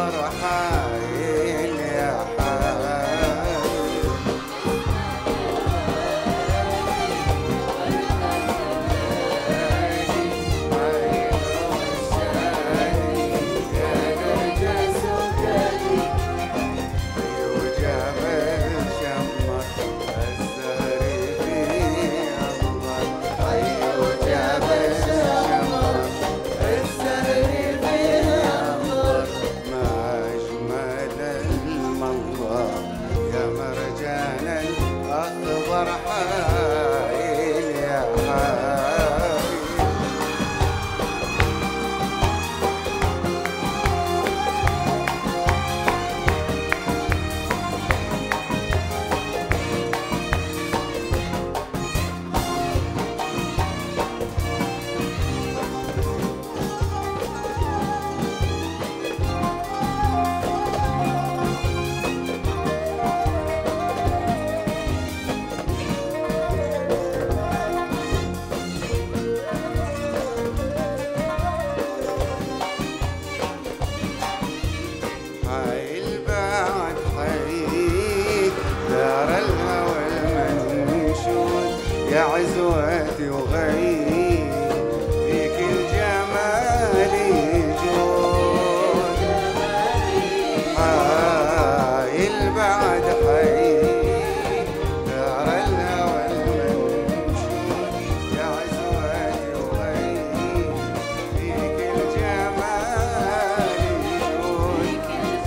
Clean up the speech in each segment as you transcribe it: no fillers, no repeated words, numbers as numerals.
الأخضر حايل يا حايل. أخضر حايل يا حايل. يا عزوتي وغيب فيك الجمال يجود، حايل بعد حي دار الهوى المنشود. يا عزوتي وغيب فيك الجمال يجود،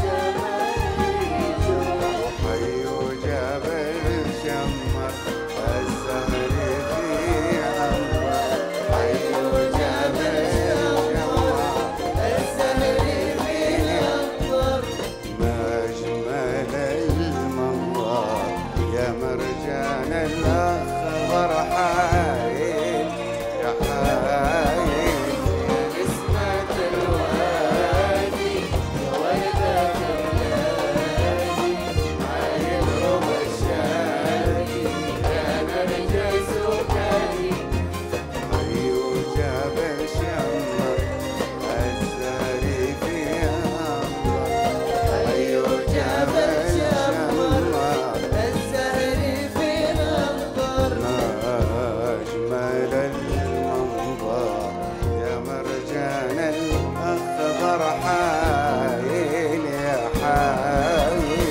حي وجبل شمر الزهر في عنبر، حي وجبل شمر الزهر في عنبر. ما أجمل المنظر يا مرجان الأخضر حايل يا حايل. يا نسمة الوادي يا وردة النادي، حايل ربى الشادي يا نرجس وكادي، حي وجبل شمر الزهر في عنبر، حي وجبل شمر الزهر في عنبر. ما أجمل المنظر يا مرجان الأخضر حايل يا حايل.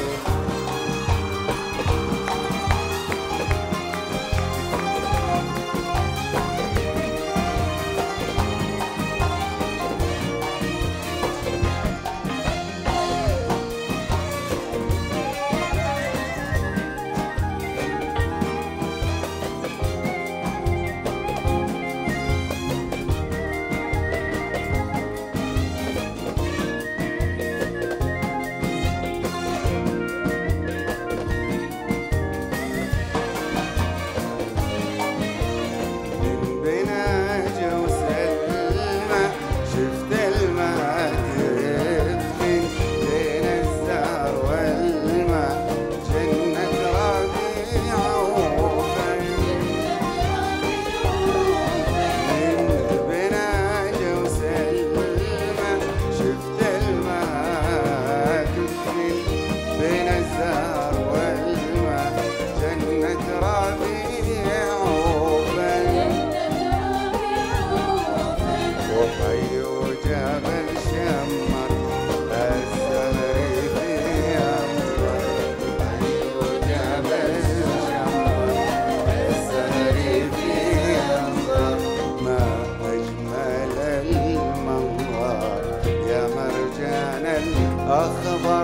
أخضر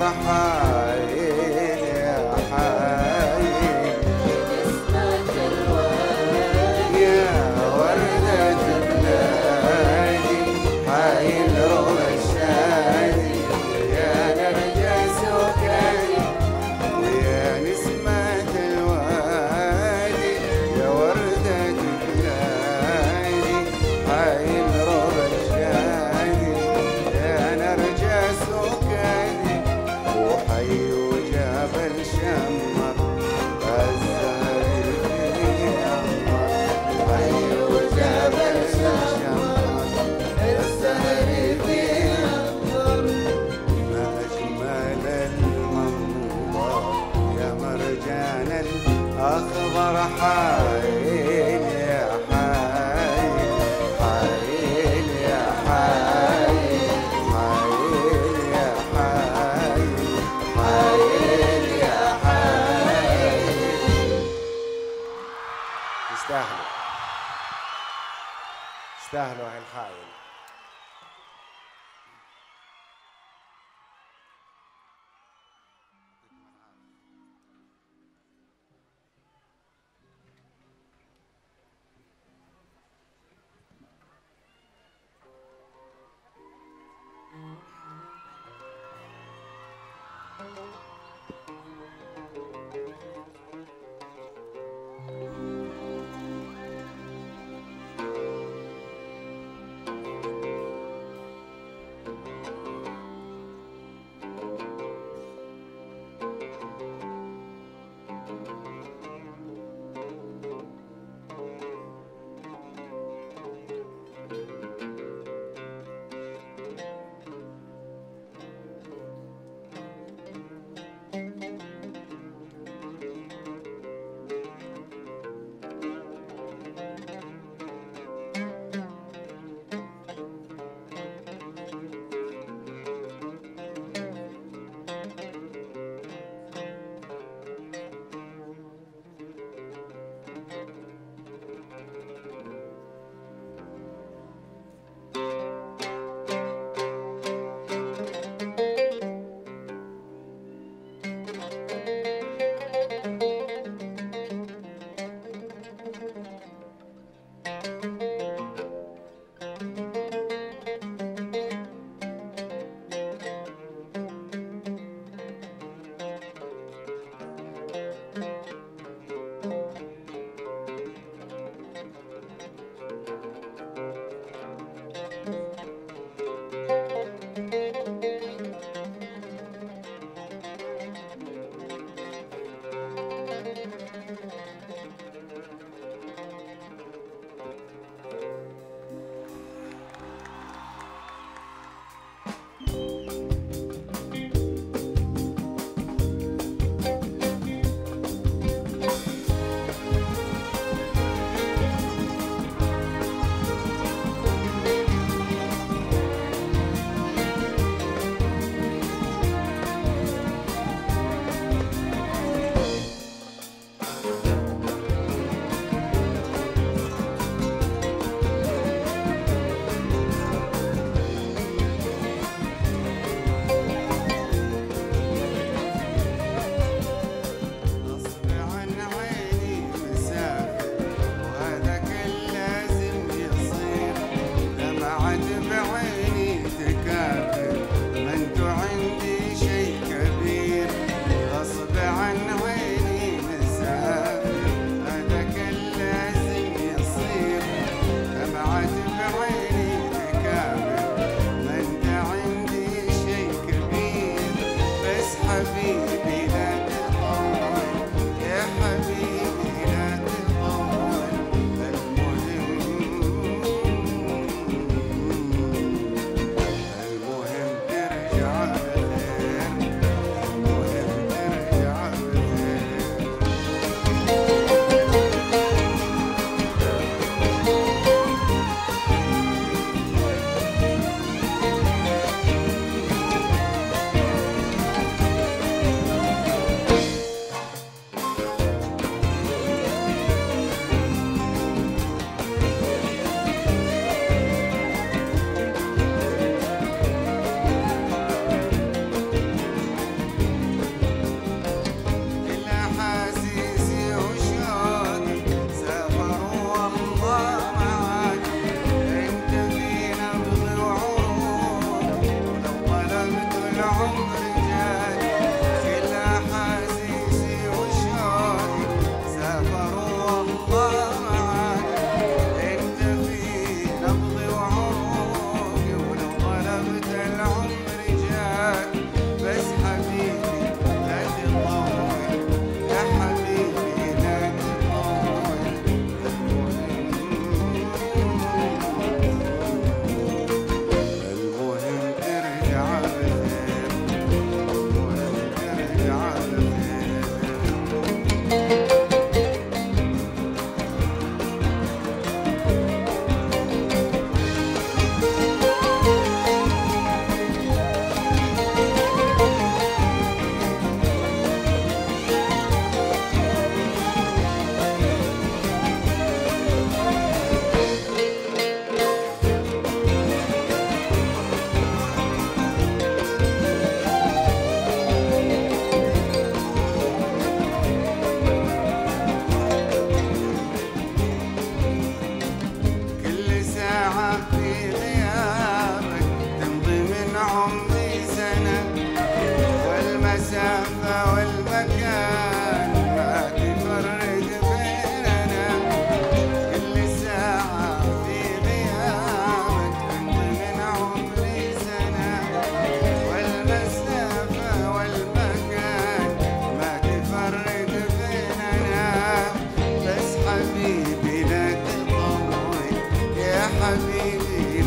حايل يا حايل. نسمة الوادي يا وردة بلادي، حايل ربى الشادي يا نرجس وكادي. ويا نسمة الوادي يا وردة بلادي، حايل ربى الشادي يا نرجس وكادي، وحي وجبل شمر الزهر في عنبر، حي وجبل شمر الزهر في عنبر. ما استاهلوا هالحايل.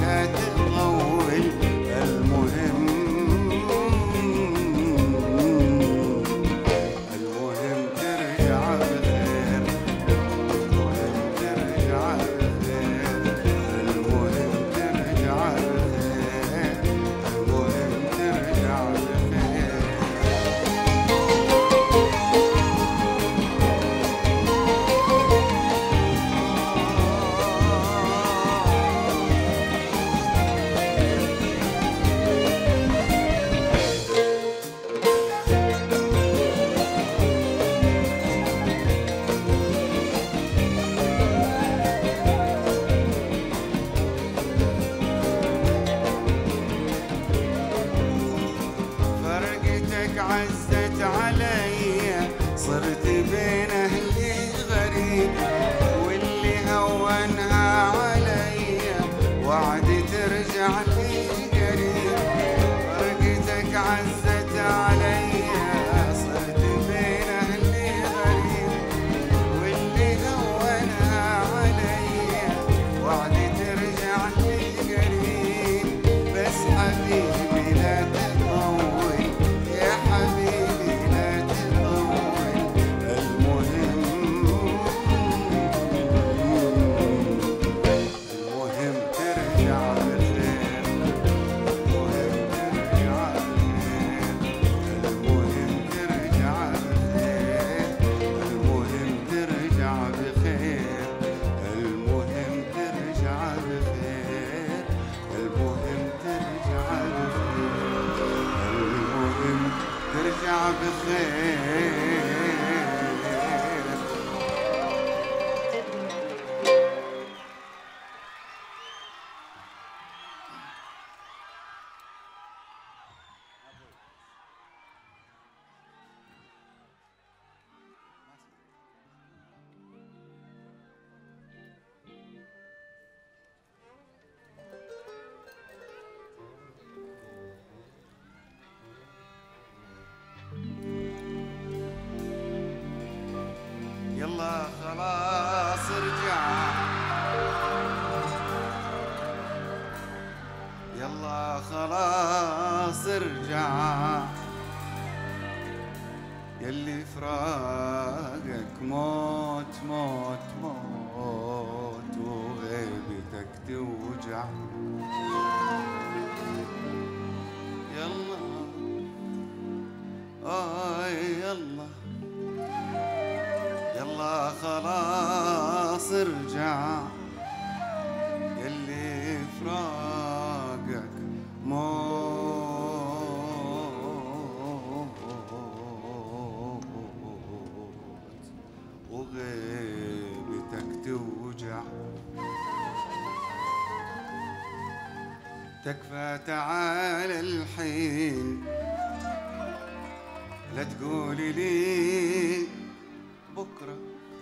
لا تطول. المهم ترجع بخير، المهم ترجع بخير، المهم ترجع بخير، المهم ترجع بخير. فرقتك عزت علي، صرت بين اهلي غريب، واللي هونها علي وعد ترجع لي قريب. فرقتك عزت علي، صرت بين اهلي غريب، واللي هونها علي وعد ترجع لي قريب. بس حبيبي لا تطول، يا حبيبي لا تطول. المهم ترجع بخير، المهم ترجع بخير، المهم ترجع بخير، المهم ترجع بخير، المهم ترجع بخير، المهم ترجع بخير، المهم ترجع بخير. يلا خلاص ارجع، يلا خلاص ارجع، يلي فراقك موت موت موت، وغيبتك توجع. يلا يلا يلا خلاص ارجع، يلي فراقك موت وغيبتك توجع. تكفى تعال الحين، لا تقولي لي بكرة.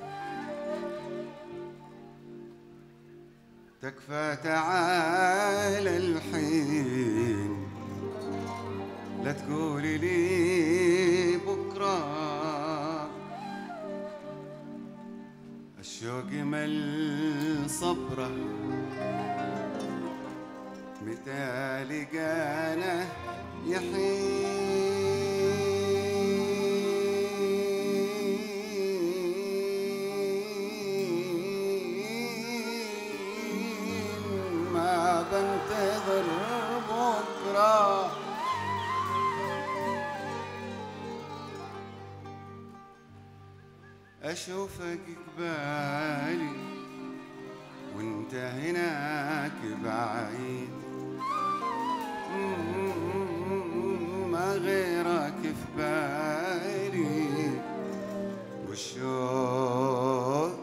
تكفى تعال الحين، لا تقولي لي بكرة. الشوق مل صبره، متى لقانا يحين، ما بنتظر بكرة. أشوفك قبالي وانت هناك بعيد، ما غيرك في بالي، والشوق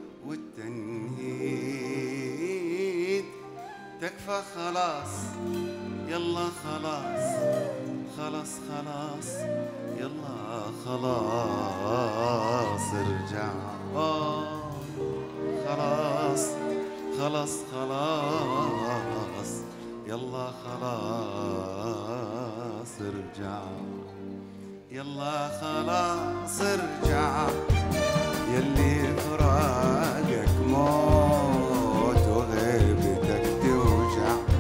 والتنهيد. تكفى خلاص يلا خلاص، خلاص خلاص يلا خلاص ارجع. خلاص خلاص خلاص يلا خلاص ارجع، يلا خلاص ارجع، يلي فراقك موت وغيبتك توجع.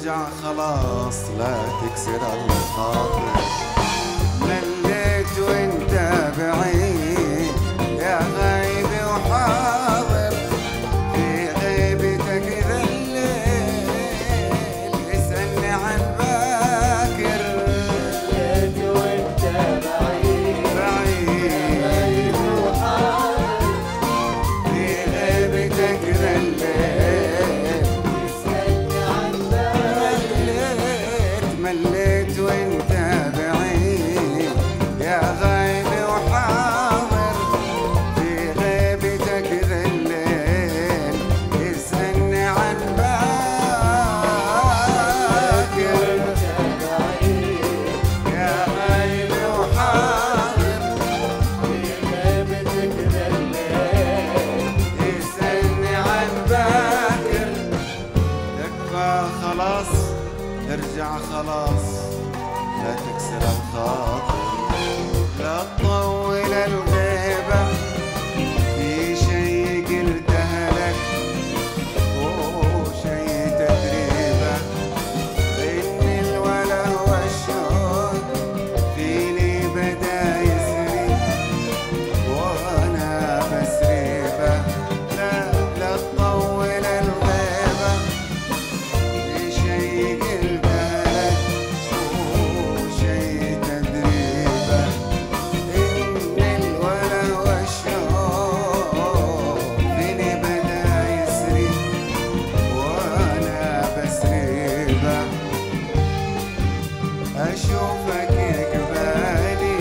ارجع خلاص لا تكسر الخاطر. مليت وانت بعيد يا غايب وحاضر، في غيبتك ذا الليل اسألني عن باكر. مليت وانت بعيد غايب وحاضر، في غيبتك ذا الليل اسألني عن باكر. مليت وانت بعيد يا غايب وحاضر، في غيبتك ذا الليل اسألني عن باكر. وانت بعيد يا غايب وحاضر في غيبتك ذا الليل، اسألني عن باكر. تكفى خلاص ارجع خلاص لا تكسر الخاطر، لا تطول الغيبة في شي قلته لك وشي تدريبه. إن الولا والشوق فيني بدا يسري وأنا بسريبه. لا تطول الغيبة في شي قلته لك وشي تدريبه. إن الولا والشوق فيني بدا يسري وأنا بسريبه. أشوفك قبالي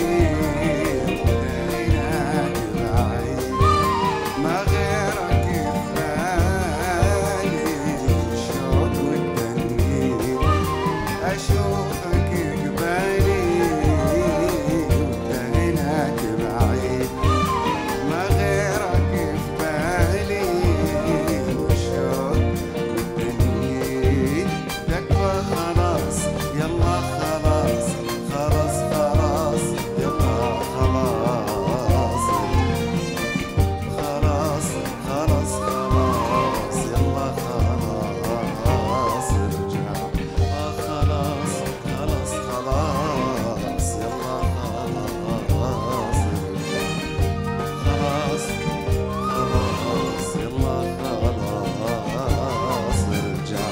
وهناك بعيد، ما غيرك في بالي الشوق والتنهيد. أشوفك قبالي وهناك بعيد، ما غيرك في بالي الشوق والتنهيد. تكفى خلاص يلا خلاص خلاص خلاص يلا خلاص خلاص خلاص خلاص يلا خلاص ارجع. خلاص خلاص خلاص يلا خلاص خلاص خلاص يلا خلاص ارجع.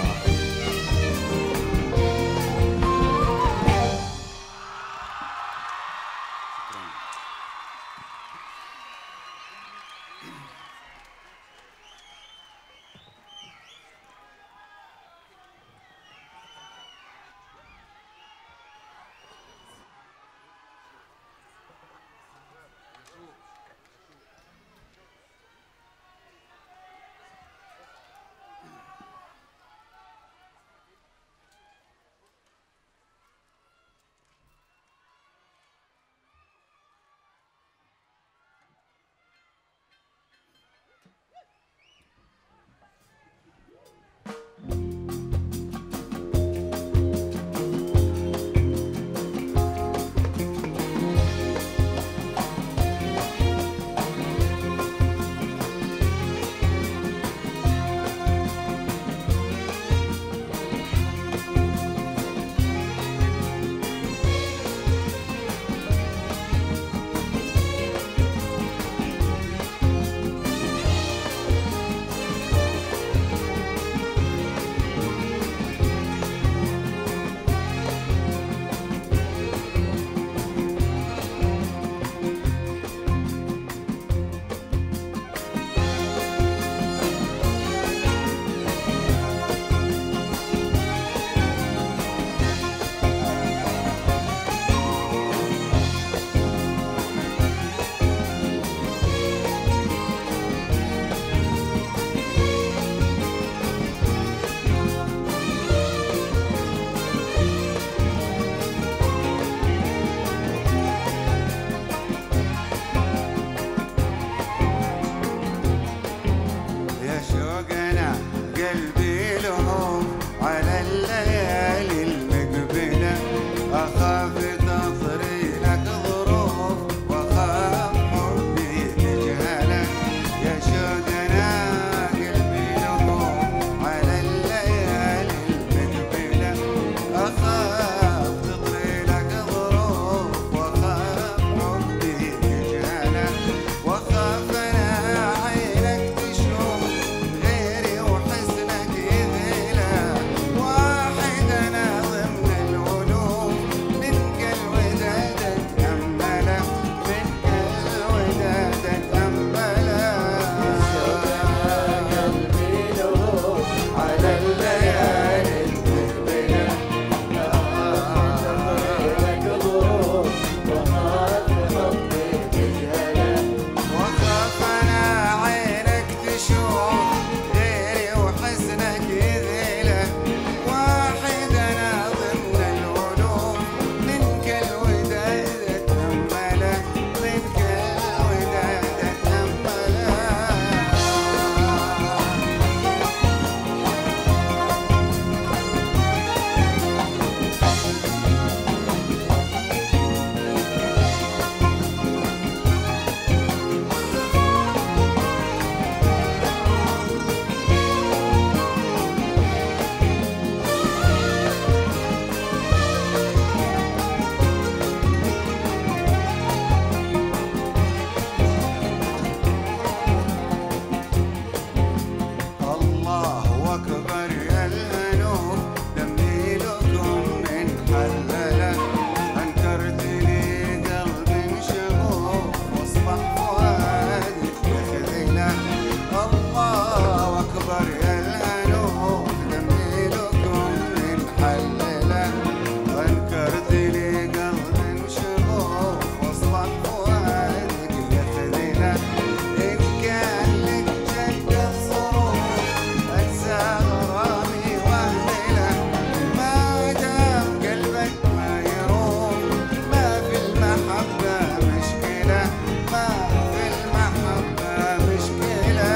محللة أنكرت لي قلبي شغوف واصبح فؤادي يخذله الله أكبر يا الأنوف دمي لكم محللة أنكرت لي قلبي شغوف واصبح فؤادي يخذله إن كان لك جد الظروف أنسى غرامي وأهمله ما دام قلبك ما يروم ما في المحبة مشكلة ما في المحبة مشكلة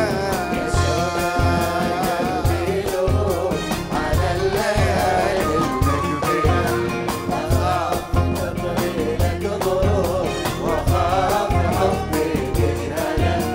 قلبي له على الليالي المقبلة أخاف تقضي لك ظروف وأخاف حبي تجهله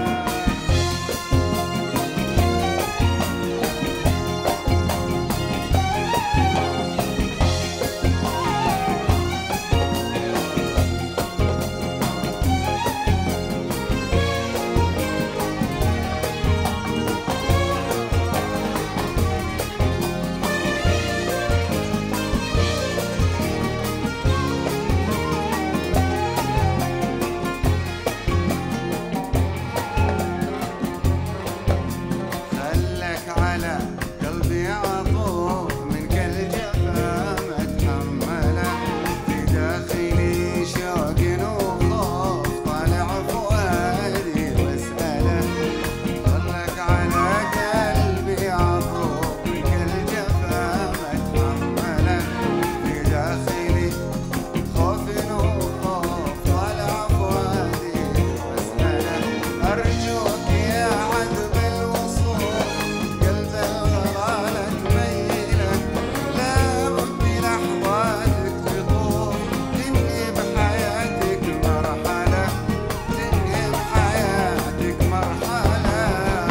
خلك على قلبي عطوف من كل جفا ما اتحمله في داخلي شوق وخوف طالع فؤادي واسأله خلك على قلبي عطوف من كل جفا ما اتحمله في داخلي خوف وخوف طالع فؤادي واسأله أرجوك يا عذب الوصول قلب الغرالة تميله لابد لحظاتك تطول تنهي بحياتك مرحلة تنهي بحياتك مرحلة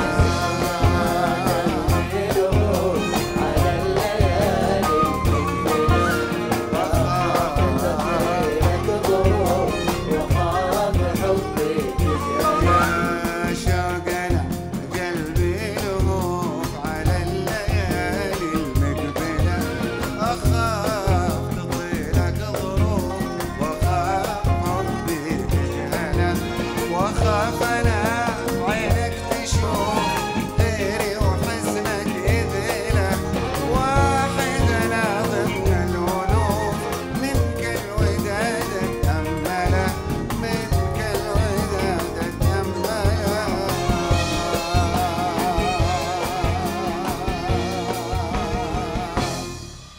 قلبي له على الليالي أخاف تقضي لك ظروف وأخاف حبي تجهله يا شوقنا قلبي لهوف على الليالي المقبلة أخاف تطيلك ظروف وأخاف حبي تجهله وأخاف أنا بعينك تشوف غيري وحزنك يذيله واحد أنا ضمن الألوف منك الوداد أتأمله منك الوداد أتأمله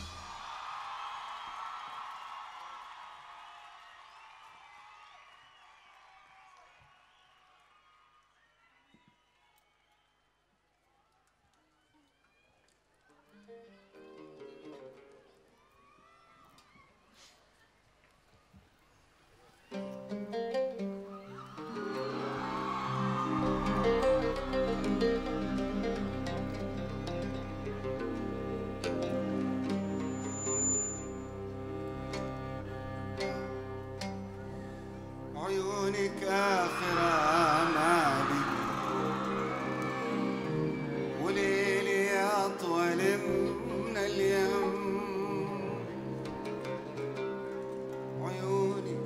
عيونك آخر آمالي وليلي أطول من اليم عيونك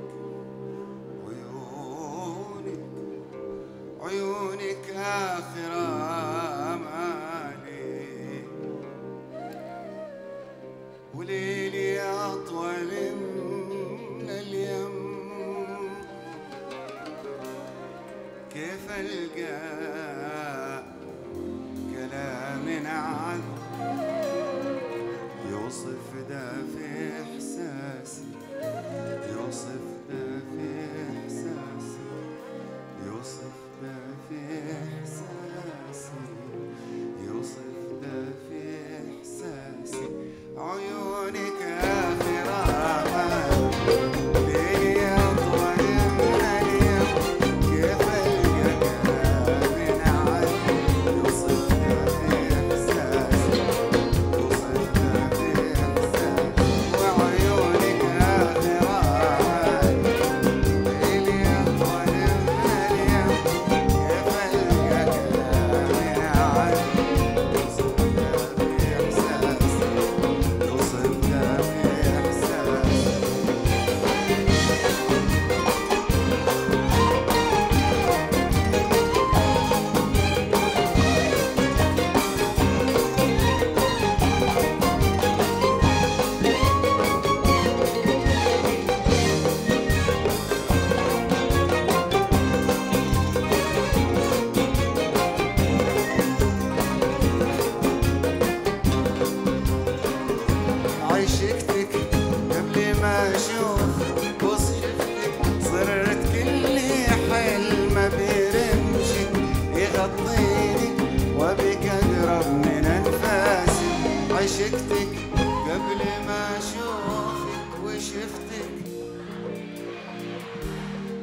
عيونك عيونك آخر آمالي وليلي أطول من اليم كيف ألقى كلام عذب يوصف ده في إحساسي يوصف ده في إحساسي يوصف ده في إحساسي يوصف ده في إحساسي عيونك آخر آمال ليلي أطول من اليوم كيف ألقى كلام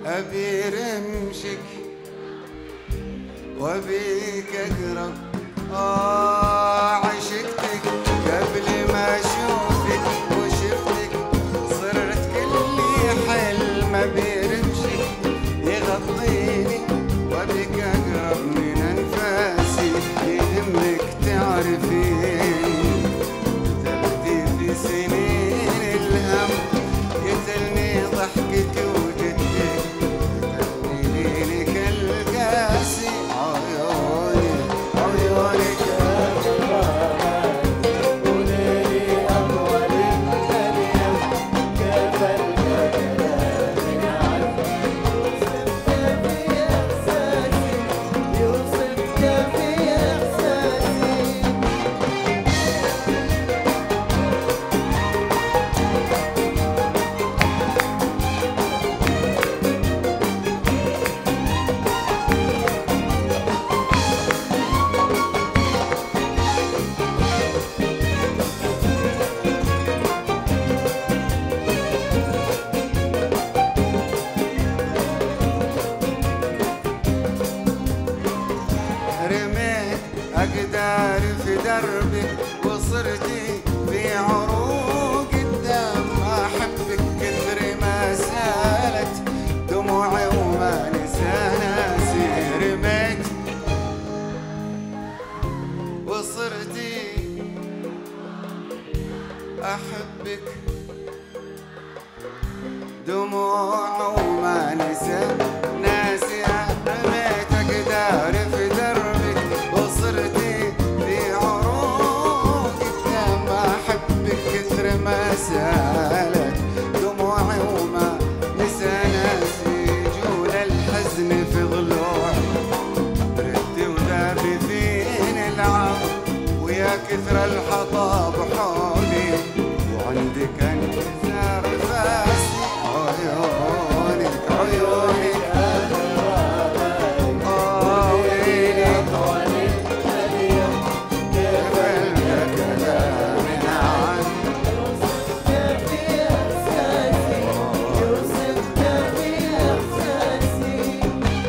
أبي رمشك وأبيك أقرب. عشقتك قبل ما أشوفك وشفتك، صرت كلي حلم. أبي رمشك يغطيني وأبيك أقرب من أنفاسي. يهمك تعرفين قتلتي في سنين الهم، قتلني ضحكك وجدك، قتلني ليلك القاسي. عيوني عيونك وليلي أطول الأيام، كيف الكلام من عذبي يوصفك في إحساسي، يوصفك في إحساسي. رميت أقدار في دربك وصرتي في عروق الدم. أحبك كثر ما سالت دموعي وما نسى ناسي. رميت وصرتي أحبك دموع وما نسى ناسي. رميت أقدار في دربك وصرتي في عروق الدم. أحبك كثر ما سالت دموعي وما نسى ناسي. جول الحزن في ضلوعي ردي وذابي فيني العظم، ويا كثر الحطب حولي وعندك انكسار فاسي. عيونك عيونك ويلي أطول الأيام، كيف الكلام عنك. يوصفك في إحساسي، يوصفك في إحساسي.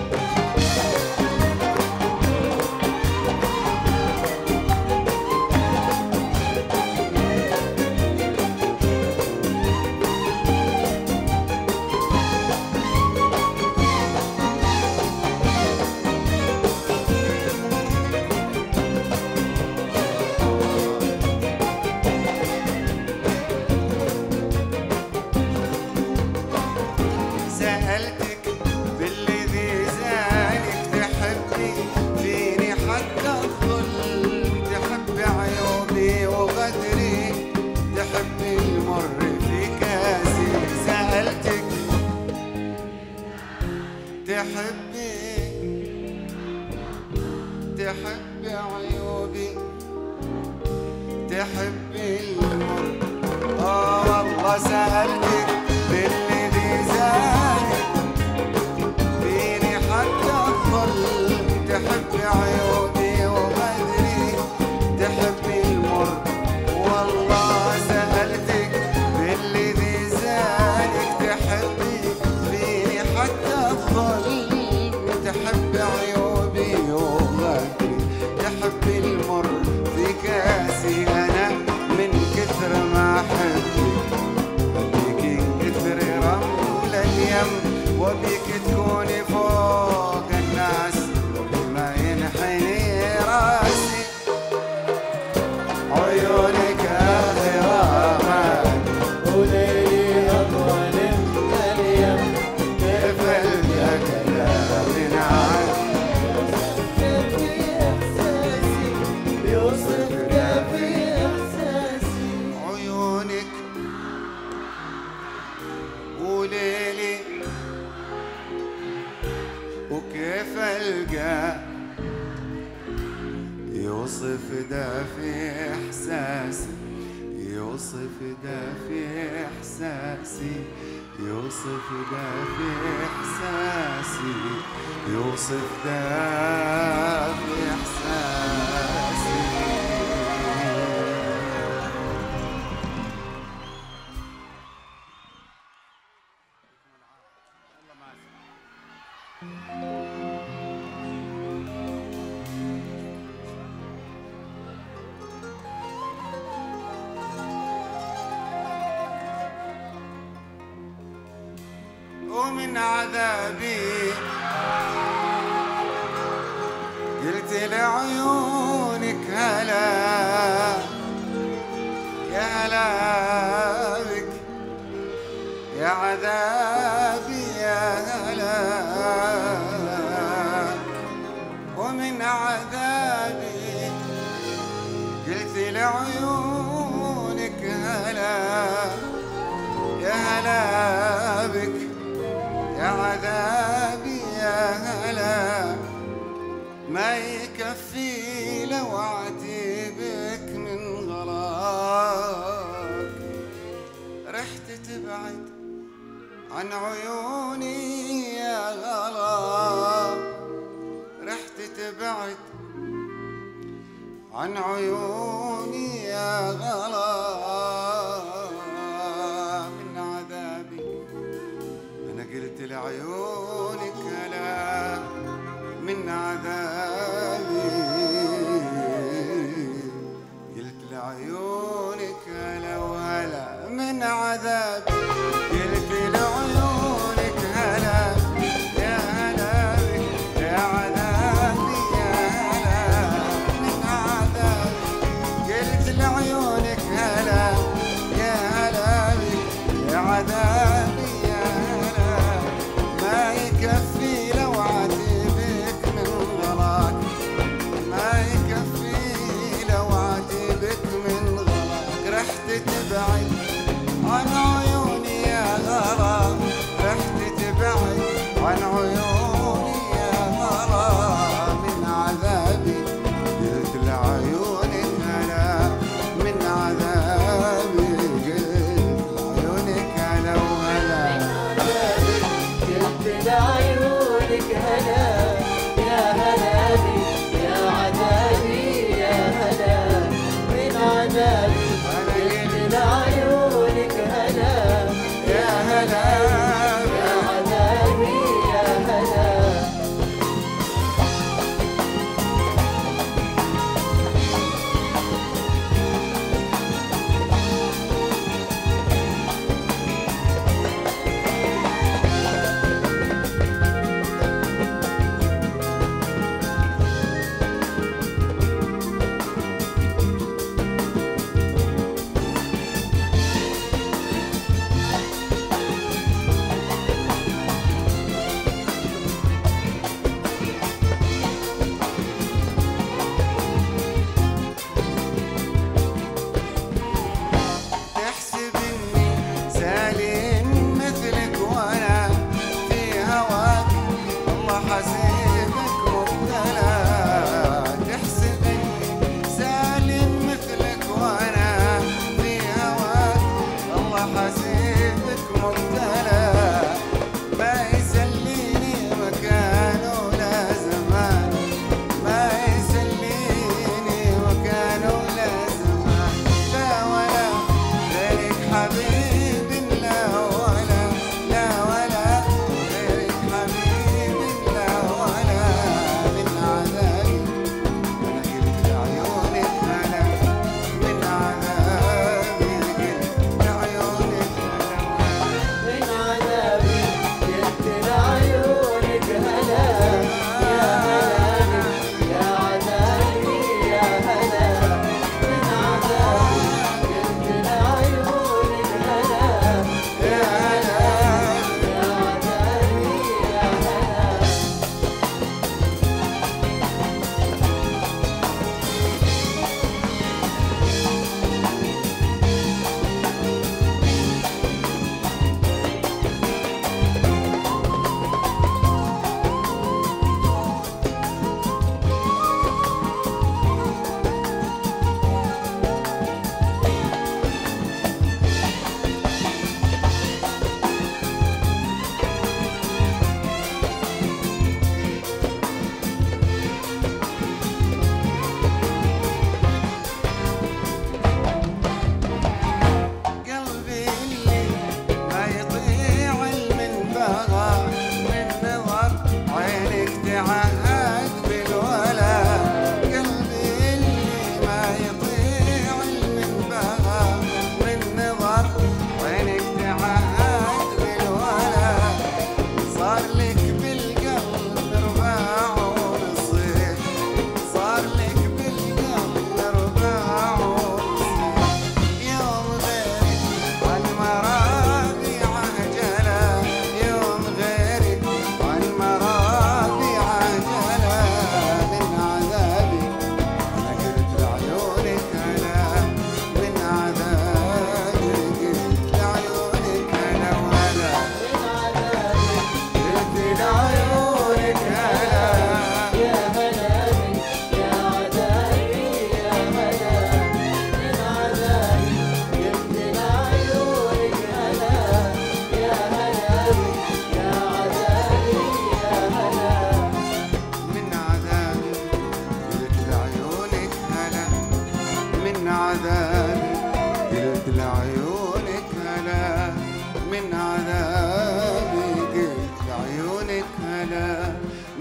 سألتك بالذي زانك تحبي فيني حتى الظلم، تحبي عيوبي وغدري، تحبي المر في كاسي. سألتك تحبي عيوبي، تحبي المر. والله سألتك بالذي زانك فيني حتى الظلم، تحبي عيوبي وغدري، تحبي المر. والله سألتك بالذي زانك تحبي فيني حتى الظلم، تحبي عيوبي وغدري، تحبي المر في كاسي. أنا من كثر ما أحبك أبيك كثر رمل اليم، وبيك تكوني فوق الناس وبما ينحني راسي. عيونك آخر أمان وليلي أطول الأيام، كيف الكلام عنك. يوصفك في إحساسي، يوصفك في إحساسي. عيونك وليلي وكيف ألقى يوصف ده في إحساسي، يوصف ده في إحساسي، يوصف ده في إحساسي، يوصف ده في إحساسي. الله معك. ومن عذابي قلت لعيونك هلا يا هلا بك يا عذابي يا هلا ومن عذابي قلت لعيونك هلا يا هلا بك يا عذابي يا هلا ما يكفي لو اعتبك من غلاك رحت تبعد عن عيوني يا غلا رحت تبعد عن عيوني يا غلا من عذابي أنا قلت لعيونك هلا من عذابي قلت لعيونك هلا وهلا من عذابي قلت لعيونك هلا يا هلا بك يا عذابي يا هلا من عذابي قلت لعيونك هلا يا هلا بك يا عذابي يا هلا ما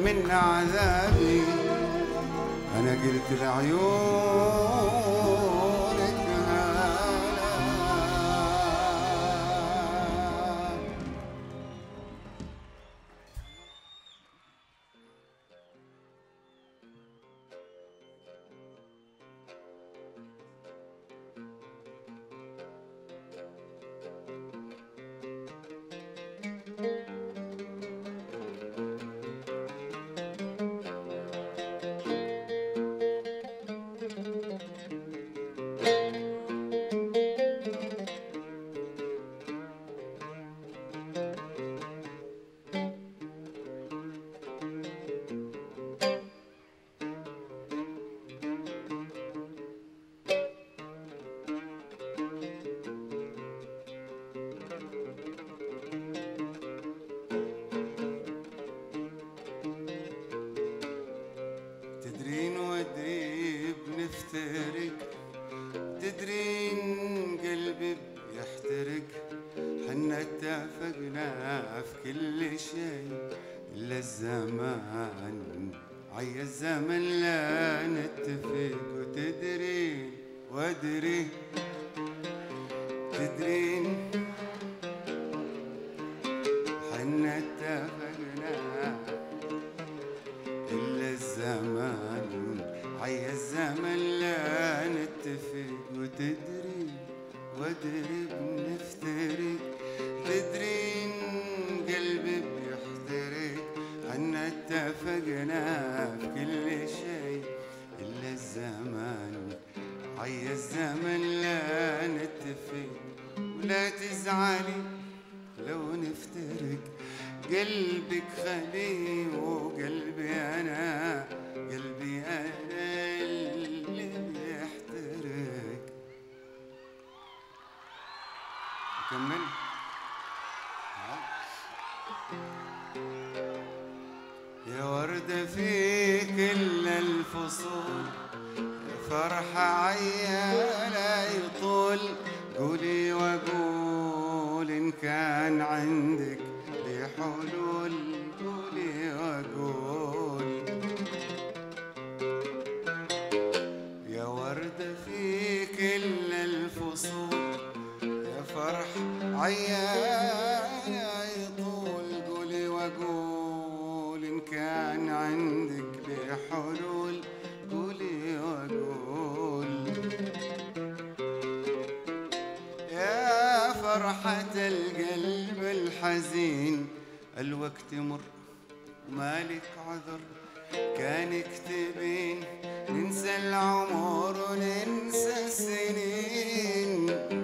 من عذابي. أنا قلت لعيونك هلا. تدرين وادري بنفترق، تدرين قلبي بيحترق، حنا اتفقنا في كل شيء إلا الزمان، عيا الزمن لا نتفق. وتدرين وادري تدرين حنا اتفقنا إلا الزمان، عيا الزمن لا نتفق. وتدري وادري بنفترق، تدرين قلبي بيحترق، عنا اتفقنا في كل شيء إلا الزمان، عيا الزمن لا نتفق. ولا تزعلي لو نفترق، قلبك خلي وقلبي أنا، قلبي أنا اللي بيحترق. نكمل. يا وردة في كل الفصول، فرحة عيالة يطول، قولي وأقول إن كان عندك لي حلول، قولي وأقول. يا وردة في كل الفصول، يا فرح عيالة يطول، قولي وأقول إن كان عندك لي حلول، قولي وأقول. يا فرحة القلب الحزين، الوقت مر ومالك عذر، كانك تبين ننسى العمر وننسى السنين.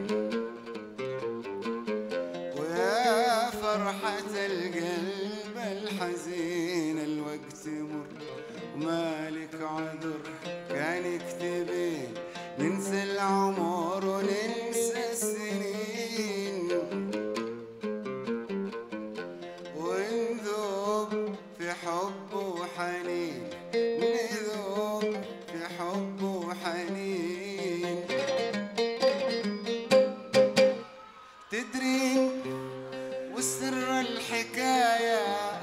ويا فرحة القلب الحزين، الوقت مر ومالك عذر، كانك تبين ننسى العمر وننسى السنين. ونذوب في حب وحنين، نذوب في حب وحنين. تدرين والسر الحكاية،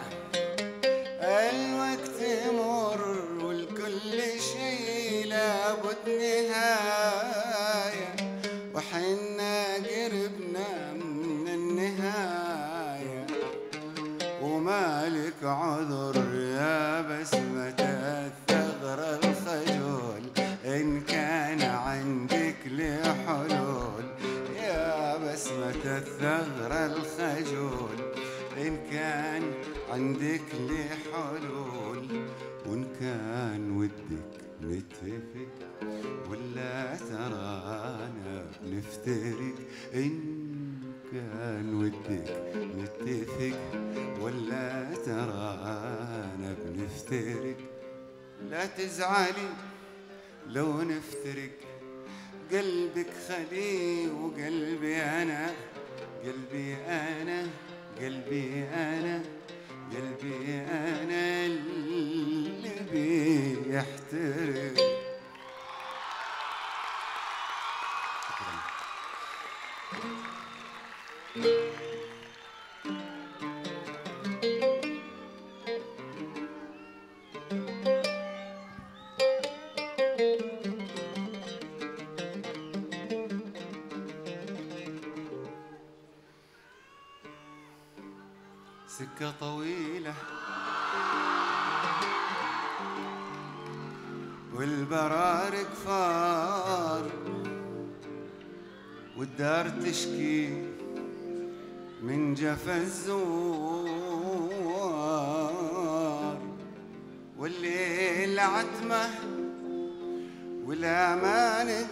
الوقت مر والكل شيء لابد نهاية، وحنا قربنا من النهاية. ومالك عذر يا بسمة الثغر الخجول، إن كان عندك لي حلول. يا بسمة الثغر الخجول، إن كان عندك لي حلول. وإن كان ودك نتفق ولا ترانا بنفترق، إن كان ودك نتفق ولا ترانا بنفترق. لا تزعلي لو نفترق، قلبك خلي وقلبي أنا، قلبي أنا، قلبي أنا، قلبي أنا اللي بيحترق. سكة طويلة والبرارق فار والدار تشكي من جفا الزوار، والليل عتمة والأمان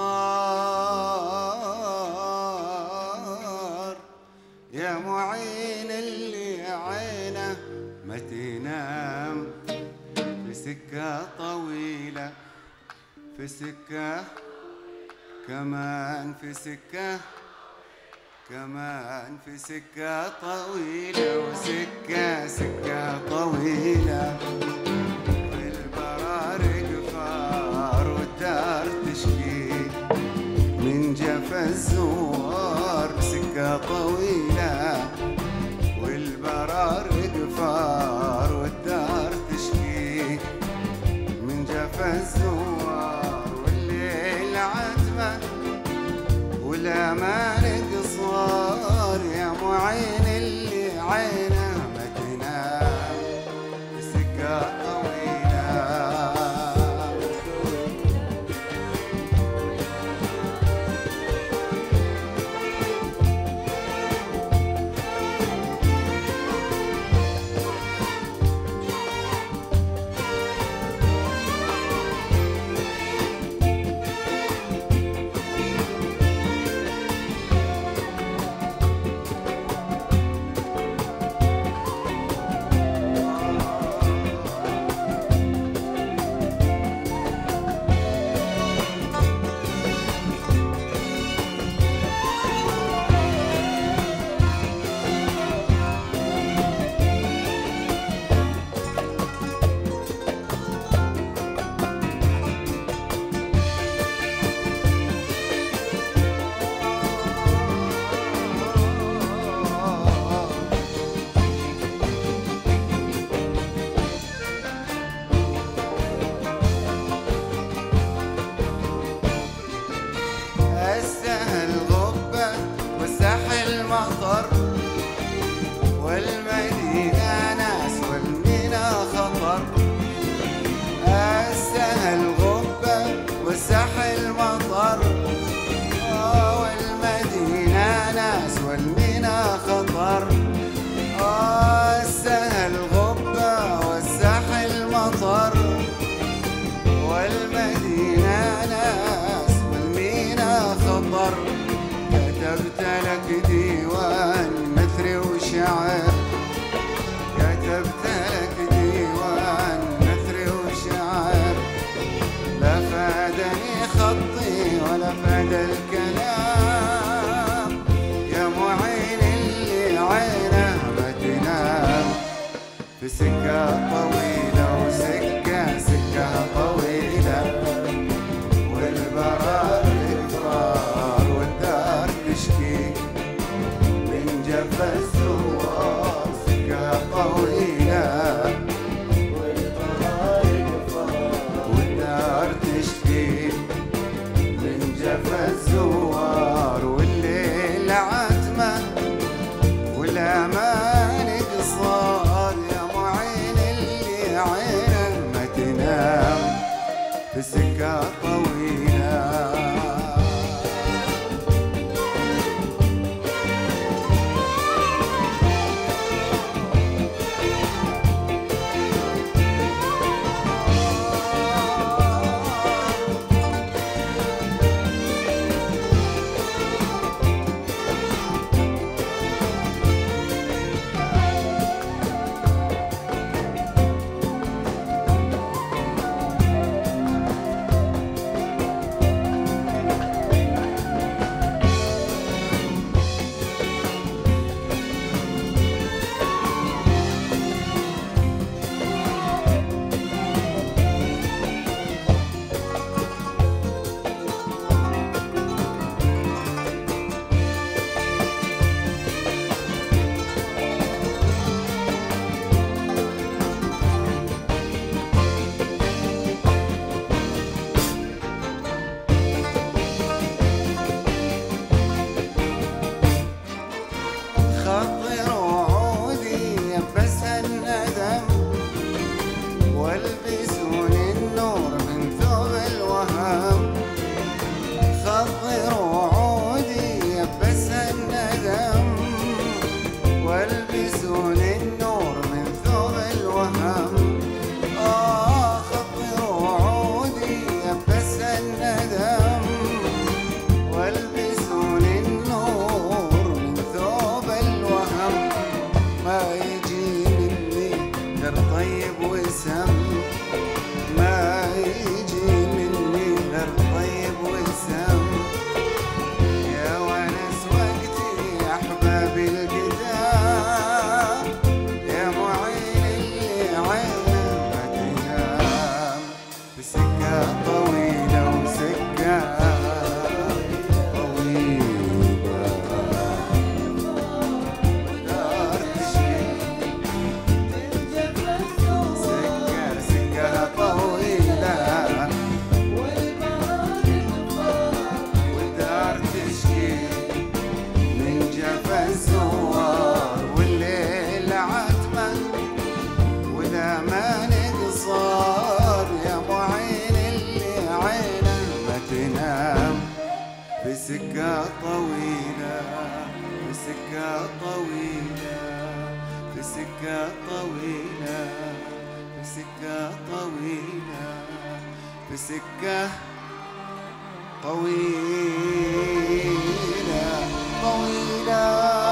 قصار، يا معين اللي عينه ما تنام في سكة طويلة، في سكة كمان، في سكة كمان، في سكة طويلة وسكة سكة طويلة والبرارق فار والدار تشكي من جفا الزوار، سكة طويلة والبرارق فار والدار تشكي من جفا الزوار، والليل عتمة والأمان قصار، يا معين اللي عينه ما تنام في سكة طويلة. السهل غبة والساحل مطر والمدينة ناس والمينا خطر، السهل غبة والساحل مطر والمدينة ناس والمينا خطر، السهل غبة والساحل مطر والمدينة ناس والمينا خطر، كتبت لك ديوان مثري وشعر، كتبت لك ديوان مثري وشعر، لا فادني خطي ولا فاد الكلام، يا معين اللي عينه ما تنام في سكة طويلة وسكة سكة طويلة والبرارق فار والدار تشكي من جفا الزوار، سكة طويلة والبرارق فار والدار تشكي من جفا الزوار، والليل عتمة والأمان قصار، يا معين اللي عينه ما تنام في سكة طويلة. والبسون النور من ثوب الوهم. خطي وعودي يبس الندم، والبسون النور من ثوب الوهم. ما يجي مني غير طيب وسم، ما يجي مني غير طيب وسم. يا ونس وقتي يا احبابي القدام، يا معين اللي عينه ما تنام. بسكة طويلة وسكة طويلة ودار تشكي. سكة طويلة والدار تشكي من جفا الزوار. والليل عتمة والأمان قصار، يا معين اللي عينه ما تنام. بسكة طويلة بسكة طويلة بسكة طويلة بسكة طويلة بسكة طويلة طويلة.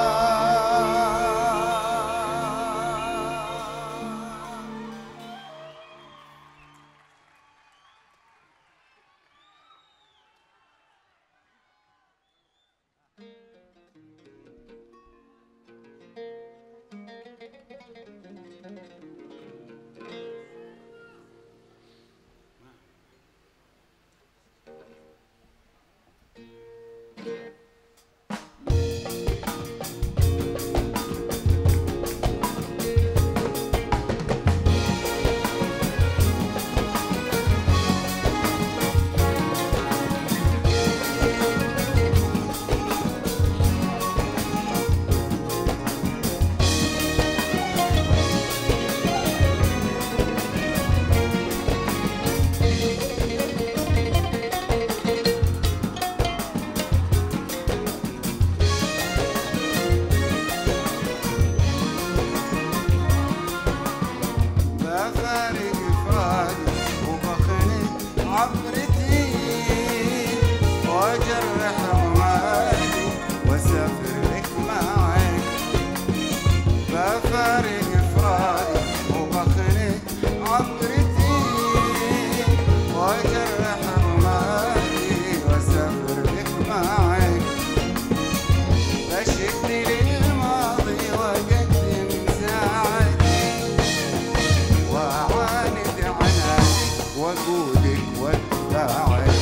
بفارق فراقي وبخنق عبرتي، واجرح رمادي واسافر لك معاك. بفارق فراقي وبخنق عبرتي، واجرح رمادي واسافر لك معاك. بشد للماضي واقدم ساعتي، وأعاند عنادك وأقودك وأتباعك.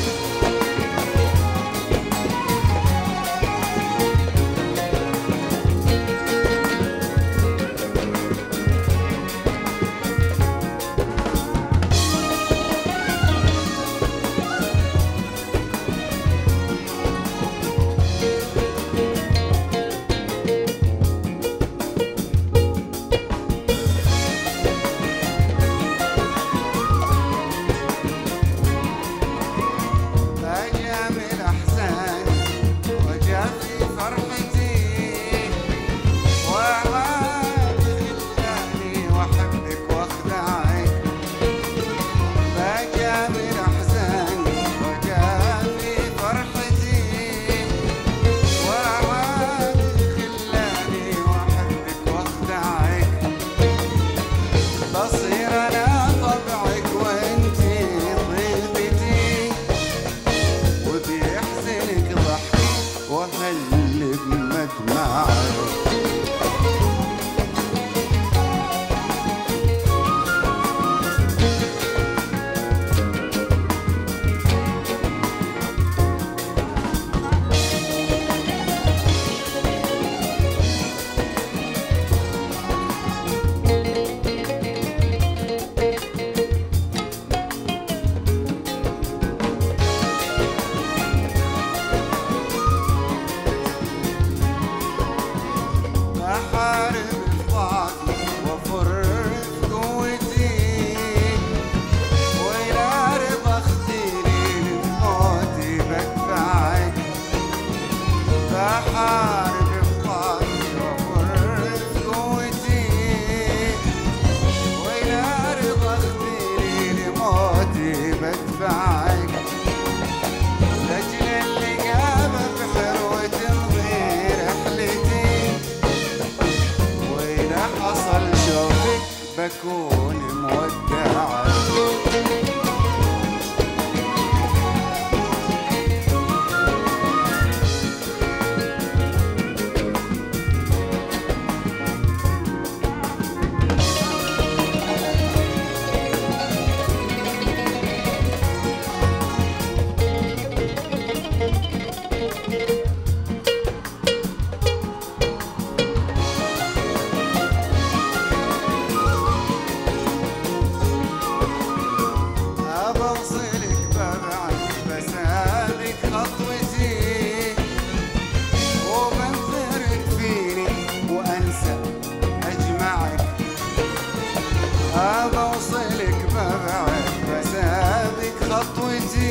بكون مودعك. بوصلك ببعد بسابق خطوتي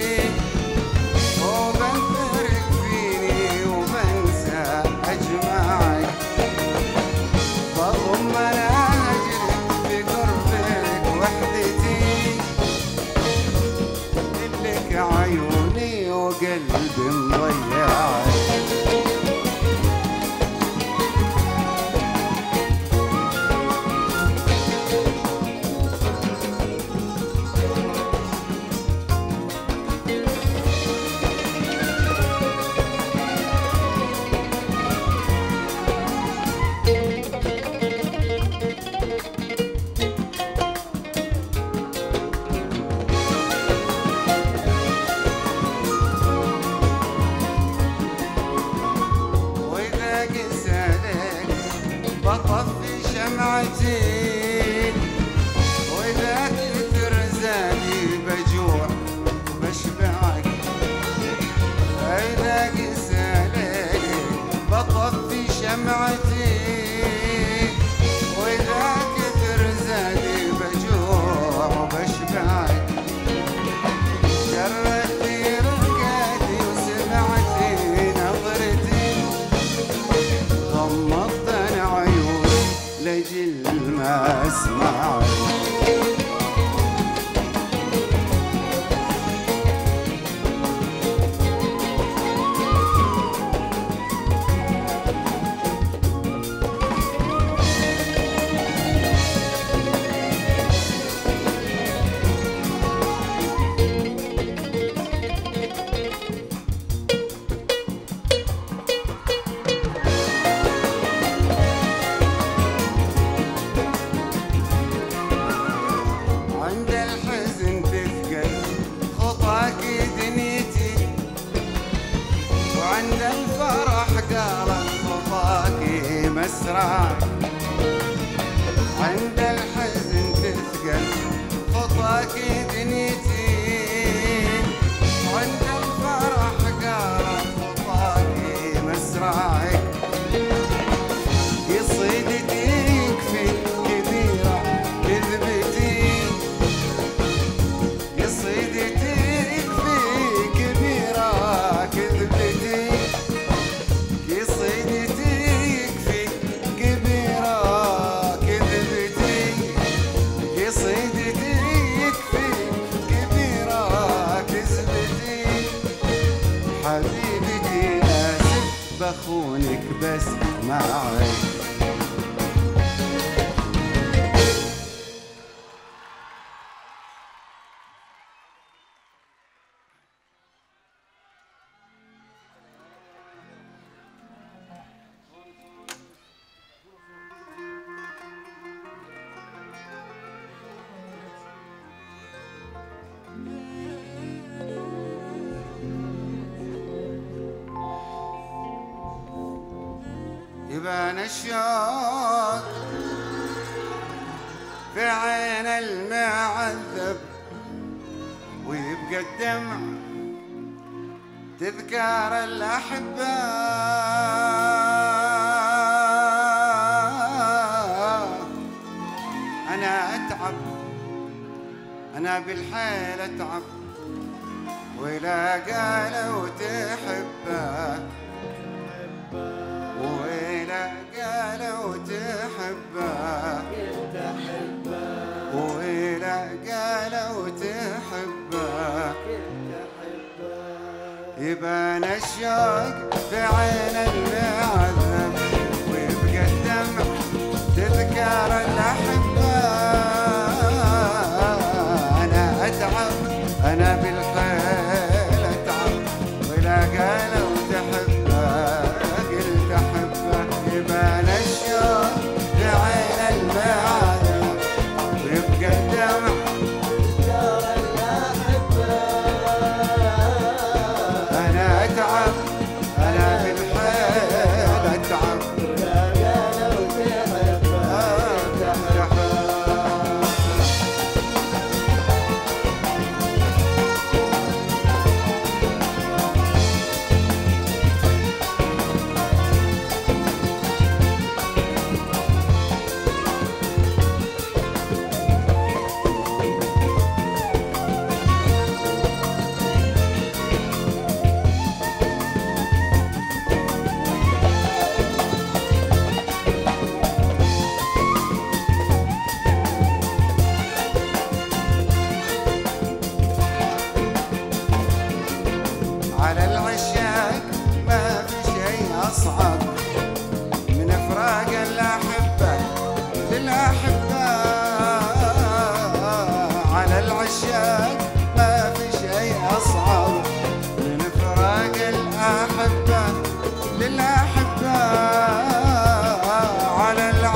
وبنفرق فيني وبنسى أجمعك. بضم أنا أجري في قربك وحدتي لك عيوني وقلبي مضيعك. بطفي شمعتي وإذا كثر زادي بجوع بشبعك. إذا قسى ليلي بطفي شمعتي وإذا كثر زادي بجوع بشبعك. جرتي رقاتي وسمعتي نظرتي غمضت لجل ما اسمعك. عند الفرح قالت خطاكي مسرعك. عند الحزن تثقل خطاكي دنيتي عند الفرح قالت خطاكي مسرعك. قصيدتي يكفي كبيرة كذبتي قصيدتي يكفي كبيرة كذبتي قصيدتي يكفي كبيرة كذبتي قصيدتي يكفي كبيرة كذبتي. حبيبتي آسف بخونك بس معك. يبان الشوق في عين المعذب ويبقى الدمع تذكار الأحبة. أنا أتعب أنا بالحيل أتعب ولا قالوا تحبه وإلى قالوا تحبه وإلى قالوا تحبه. يبان الشوق في عين المعذب ويبقى الدمع تذكار الأحبة.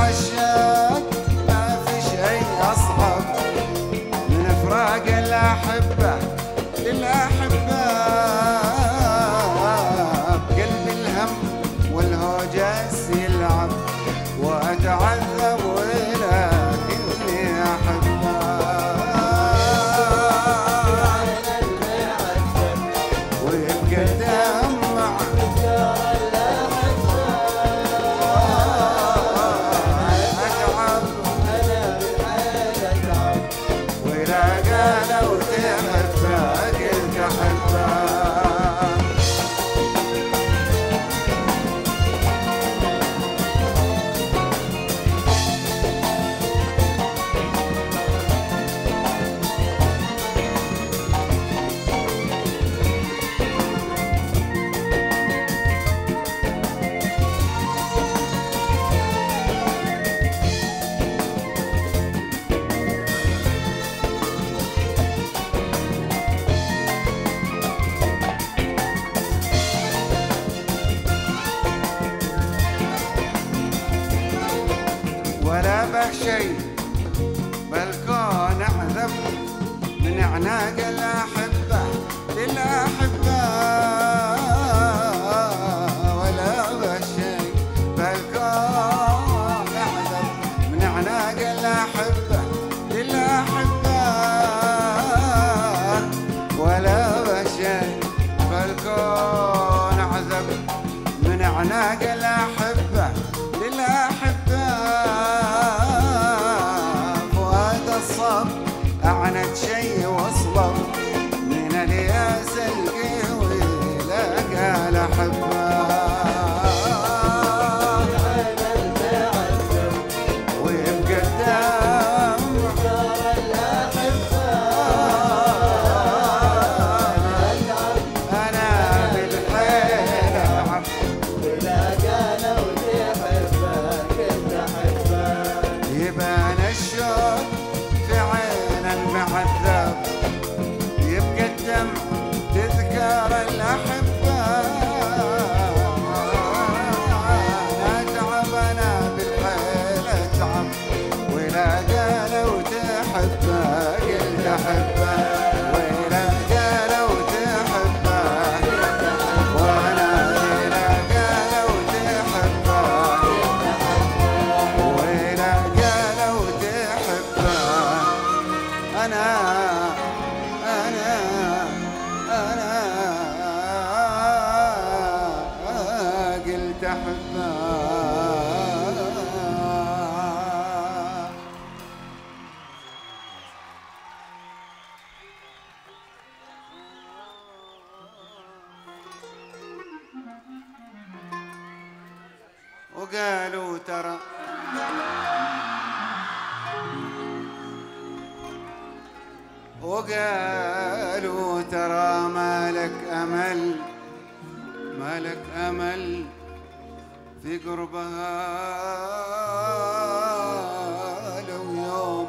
العشاق ما في شيء أصعب من فراق الأحبة للأحبة. بقلب الهم والهوجس يلعب وأتعذب ولكني أحبه. ويبقى الدمع ولا بك شيء بالكون أعذب من أعناق الأحبة للأحبة. ولا بك شيء بالكون أعذب من أعناق الأحبة للأحبة. ولا بك شيء بالكون أعذب من أعناق الأحبة للأحبة. أعنت شي وصبر من الياس القوي لقى الأحبة. ويبقى الدمع أنا بالحيل ألعب ولاقانا وتحبك تحبه. يبان الشوق في عين المعذب يبقى الدمع تذكر الأحبة. أتعب أنا بالحيل أتعب ولاقى لو تحبه قلت أحبه. ولاقى لو تحبه وأنا ولاقى لو تحبه ولاقى لو تحبه. أنا قلت أحبه. وقالوا ترى وقالوا ترى مالك أمل مالك أمل في قربها لو يوم.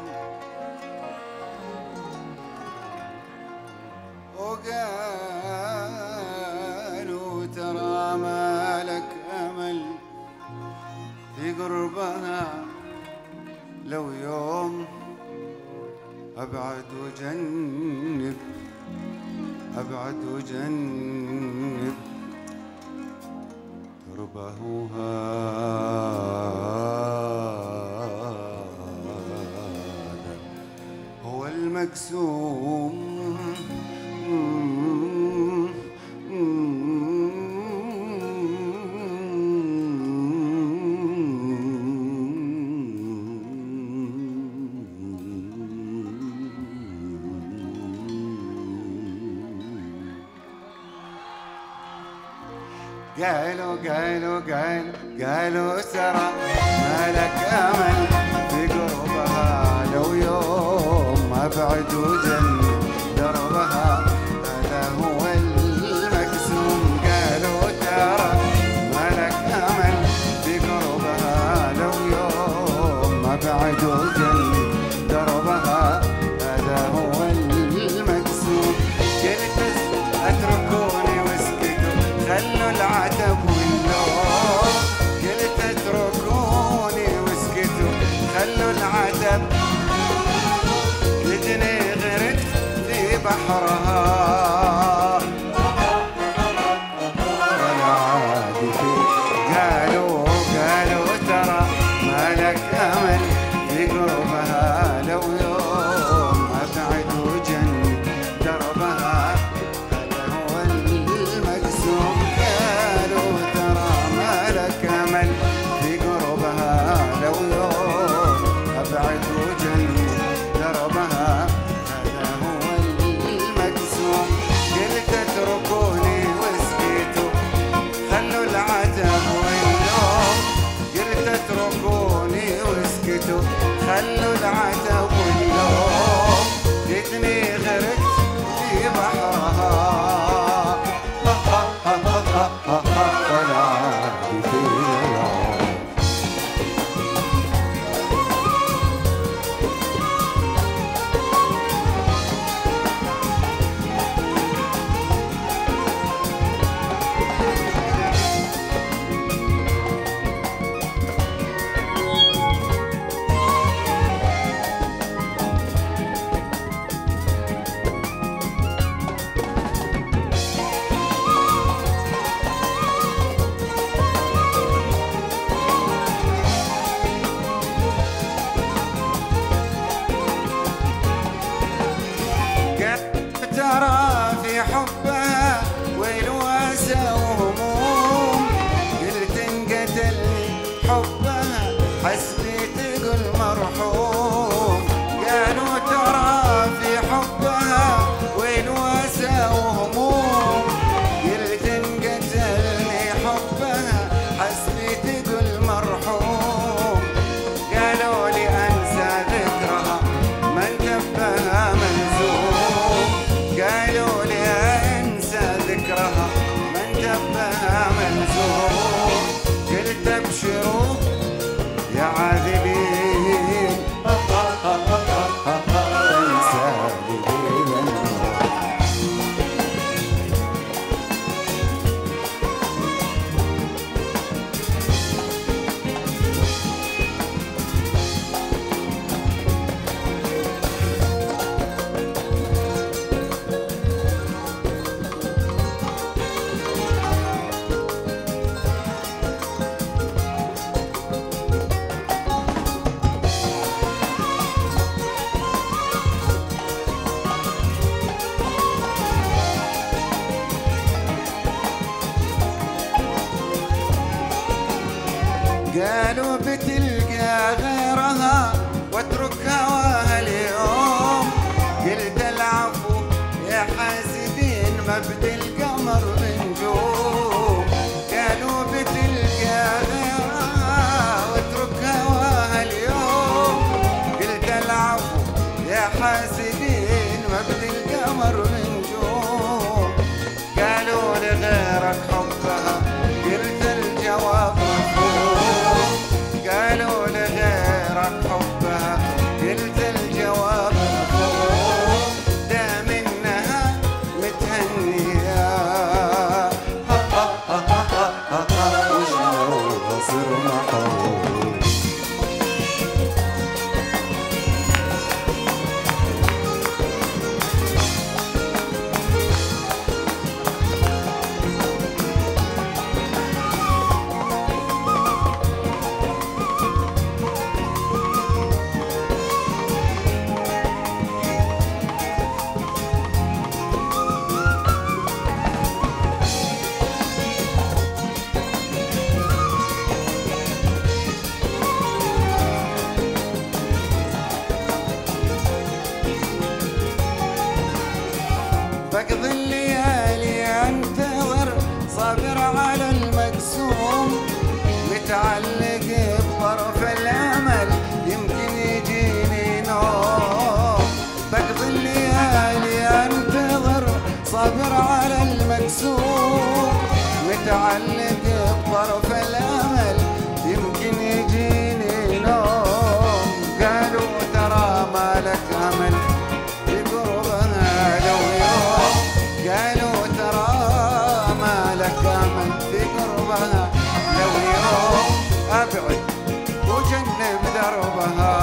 وقالوا ترى مالك أمل في قربها لو يوم. أبعد وجنب أبعد وجنب قربه هذا هو المقسوم. قالوا ترى مالك أمل في قربها لو يوم. أبعد وجنب دربها هذا هو المقسوم. قالوا ترى مالك أمل في قربها لو يوم. أبعد وجنب دربها هذا هو المقسوم. قلت اتركوني واسكتوا خلوا العتب واللوم. قلت اتركوني واسكتوا انتو خلوا العتب واللوم جيتني غرقت في بحرها ولا عادي في العمر. ترى في حبها والواسى وهموم قلت انقتلني حبها حسبي تقول مرحوم. قالوا ترى في حبها والواسى وهموم قلت انقتلني حبها حسبي تقول مرحوم. قالوا لي انسى ذكرها ما انتبهها منزوم. قالوا لي انسى ذكرها ما انتبهها منزوم. قلت ابشروا يا عاذلين انسى ليلا. قالوا بتلقى غيرها واترك هواها اليوم. قلت العفو يا حاسدين مبدي القمر بنجوم. قالوا بتلقى غيرها واترك هواها اليوم. قلت العفو يا حاسدين مبدي القمر بنجوم. قالوا لغيرك حبها قلت الجواب مفهوم. قالوا لغيرك حبها قلت الجواب مفهوم. دام انها متهنية وشلو بصير محروم. بقضي الليالي انتظر صابر على المقسوم. متعلق بطرف الامل يمكن يجيني نوم. بقضي الليالي انتظر صابر على المقسوم. متعلق بطرف الامل يمكن يجيني نوم. قالوا ترى ما لك امل بقربها لو يوم. قالوا ترى ما لك امل بقربها لو يوم. ابعد وجنب دربها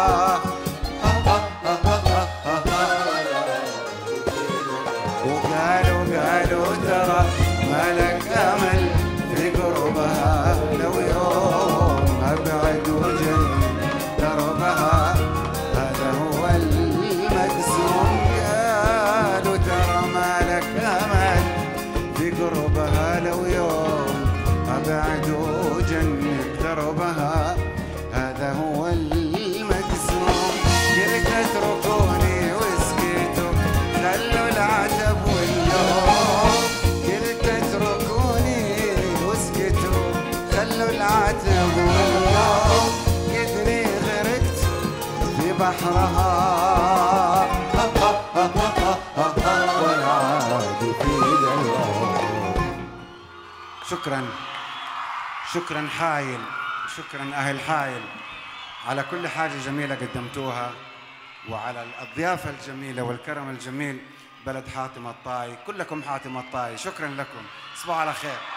وقالوا ترى ما لك امل في قربها لو يوم. ابعد وجنب دربها هذا هو المقسوم. قالوا ترى ما لك امل في قربها لو يوم. ابعد وجنب دربها هذا هو بحرها والعادي في دلوها. شكرا حايل، شكرا أهل حايل على كل حاجة جميلة قدمتوها، وعلى الضيافة الجميلة والكرم الجميل. بلد حاتم الطائي، كلكم حاتم الطائي، شكرا لكم، تصبحوا على خير.